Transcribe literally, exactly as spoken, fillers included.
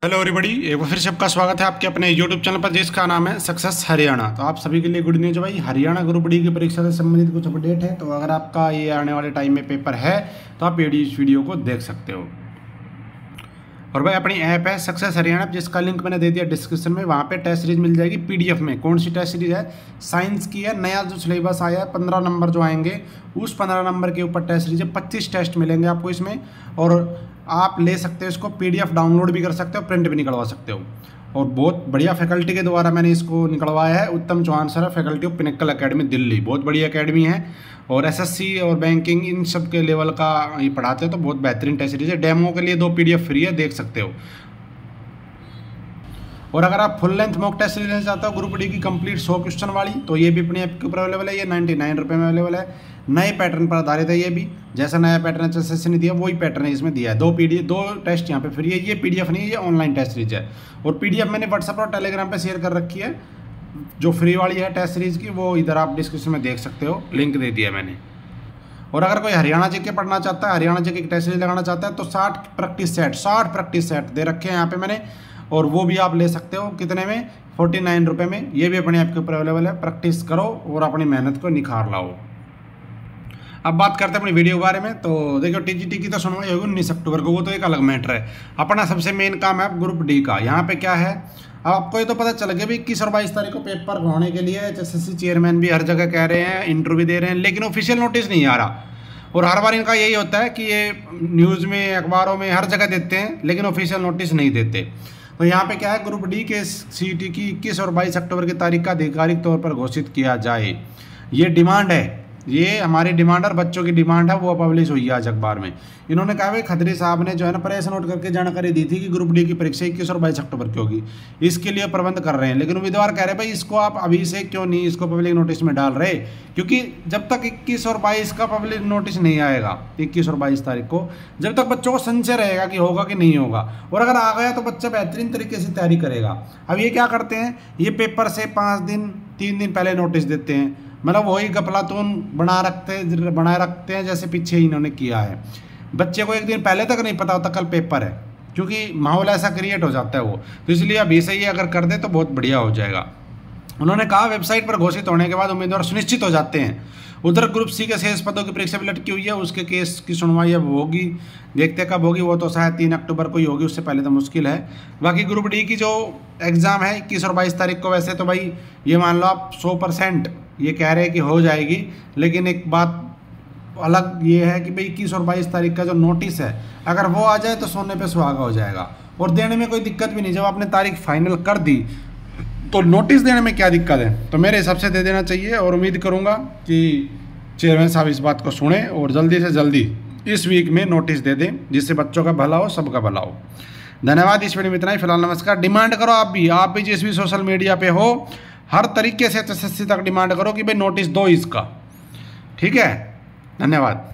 Hello everybody, एक बार फिर से आपका स्वागत है आपके अपने यूट्यूब चैनल पर जिसका नाम है सक्सेस हरियाणा। तो आप सभी के लिए गुड न्यूज है भाई, हरियाणा ग्रुप डी की परीक्षा से संबंधित कुछ अपडेट है। तो अगर आपका ये आने वाले टाइम में पेपर है तो आप ये इस वीडियो को देख सकते हो। और भाई अपनी ऐप है सक्सेस हरियाणा, जिसका लिंक मैंने दे दिया डिस्क्रिप्शन में। वहाँ पे टेस्ट सीरीज मिल जाएगी पीडीएफ में। कौन सी टेस्ट सीरीज है? साइंस की है। नया जो सिलेबस आया है, पंद्रह नंबर जो आएंगे, उस पंद्रह नंबर के ऊपर टेस्ट सीरीज है। पच्चीस टेस्ट मिलेंगे आपको इसमें, और आप ले सकते हो इसको, पीडीएफ डाउनलोड भी कर सकते हो, प्रिंट भी निकलवा सकते हो। और बहुत बढ़िया फैकल्टी के द्वारा मैंने इसको निकलवाया है। Uttam Chauhan sir, faculty of Pinnacle academy Delhi, बहुत बड़ी एकेडमी है। और एसएससी और बैंकिंग इन सब के लेवल का ये पढ़ाते हो, तो बहुत बेहतरीन टेस्ट सीरीज है। डेमो के लिए दो पीडीएफ फ्री है, देख सकते हो। और अगर आप फुल लेंथ मॉक टेस्ट लेना चाहते हो ग्रुप डी की कंप्लीट सौ क्वेश्चन वाली, तो ये भी अपनी ऐप के ऊपर अवेलेबल है। ये नाइन्टी नाइन रुपये में अवेलेबल है। नए पैटर्न पर आधारित है। ये भी जैसा नया pattern H S S C ने दिया वही पैटर्न है इसमें दिया है। दो पी डी दो टेस्ट यहाँ पे फ्री है। ये पीडीएफ नहीं है, ये ऑनलाइन टेस्ट सीरीज है। और पीडीएफ मैंने व्हाट्सएप और टेलीग्राम पे शेयर कर रखी है। जो फ्री वाली है टेस्ट सीरीज की, वो इधर आप डिस्क्रिप्शन में देख सकते हो, लिंक दे दिया है मैंने। और अगर कोई हरियाणा जी के पढ़ना चाहता है, हरियाणा जी की टेस्ट सीरीज लगाना चाहता है, तो साठ प्रैक्टिस सेट साठ प्रैक्टिस सेट दे रखे हैं यहाँ पे मैंने, और वो भी आप ले सकते हो। कितने में? फोर्टी नाइन रुपये में। ये भी अपने ऐप के ऊपर अवेलेबल है। प्रैक्टिस करो और अपनी मेहनत को निखार लाओ। अब बात करते हैं अपनी वीडियो के बारे में। तो देखो, टीजीटी की तो सुनवाई होगी उन्नीस अक्टूबर को, वो तो एक अलग मैटर है। अपना सबसे मेन काम है ग्रुप डी का। यहाँ पे क्या है, अब आपको ये तो पता चल गया भी इक्कीस और बाईस तारीख को पेपर होने के लिए H S S C chairman भी हर जगह कह रहे हैं, इंटरव्यू भी दे रहे हैं, लेकिन ऑफिशियल नोटिस नहीं आ रहा। और हर बार इनका यही होता है कि ये न्यूज़ में, अखबारों में, हर जगह देते हैं, लेकिन ऑफिशियल नोटिस नहीं देते। तो यहाँ पे क्या है, ग्रुप डी के सीटी की इक्कीस और बाईस अक्टूबर की तारीख का आधिकारिक तौर पर घोषित किया जाए। ये डिमांड है, ये हमारी डिमांड और बच्चों की डिमांड है, वो पब्लिश हुई है आज अखबार में। इन्होंने कहा भाई, खत्री साहब ने जो है ना प्रेस नोट करके जानकारी दी थी कि ग्रुप डी की परीक्षा इक्कीस और बाईस अक्टूबर की होगी, इसके लिए प्रबंध कर रहे हैं। लेकिन उम्मीदवार कह रहे हैं भाई, इसको आप अभी से क्यों नहीं इसको पब्लिक नोटिस में डाल रहे? क्योंकि जब तक इक्कीस और बाईस का पब्लिक नोटिस नहीं आएगा, इक्कीस और बाईस तारीख को, जब तक बच्चों को संशय रहेगा कि होगा कि नहीं होगा। और अगर आ गया तो बच्चा बेहतरीन तरीके से तैयारी करेगा। अब ये क्या करते हैं, ये पेपर से पाँच दिन तीन दिन पहले नोटिस देते हैं, मतलब वही गफलातून बना रखते बनाए रखते हैं, जैसे पीछे इन्होंने किया है। बच्चे को एक दिन पहले तक नहीं पता होता कल पेपर है, क्योंकि माहौल ऐसा क्रिएट हो जाता है वो। तो इसलिए अभी से ये अगर कर दे तो बहुत बढ़िया हो जाएगा। उन्होंने कहा, वेबसाइट पर घोषित होने के बाद उम्मीदवार सुनिश्चित हो जाते हैं। उधर ग्रुप सी के शेष पदों की परीक्षा भी लटकी हुई है, उसके केस की सुनवाई अब होगी। देखते कब होगी, वो तो शायद तीन अक्टूबर को ही होगी, उससे पहले तो मुश्किल है। बाकी ग्रुप डी की जो एग्ज़ाम है इक्कीस और बाईस तारीख को, वैसे तो भाई ये मान लो आप सौ परसेंट ये कह रहे हैं कि हो जाएगी। लेकिन एक बात अलग ये है कि भाई इक्कीस और बाईस तारीख का जो नोटिस है, अगर वो आ जाए तो सोने पे सुहागा हो जाएगा। और देने में कोई दिक्कत भी नहीं। जब आपने तारीख फाइनल कर दी तो नोटिस देने में क्या दिक्कत है? तो मेरे हिसाब से दे देना चाहिए। और उम्मीद करूँगा कि चेयरमैन साहब इस बात को सुने और जल्दी से जल्दी इस वीक में नोटिस दे दें, जिससे बच्चों का भला हो, सबका भला हो। धन्यवाद। इस वीडियो में इतना ही। फिलहाल नमस्कार। डिमांड करो आप भी, आप भी जिस भी सोशल मीडिया पे हो, हर तरीके से एच एस एस सी तक डिमांड करो कि भाई नोटिस दो इसका। ठीक है, धन्यवाद।